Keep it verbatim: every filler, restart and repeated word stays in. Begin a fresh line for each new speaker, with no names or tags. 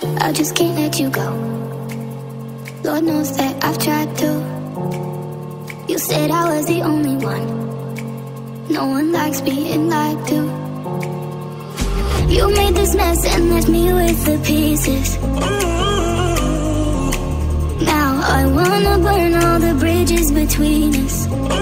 I just can't let you go. Lord knows that I've tried to. You said I was the only one. No one likes being lied to. You made this mess and left me with the pieces. Now I wanna burn all the bridges between us.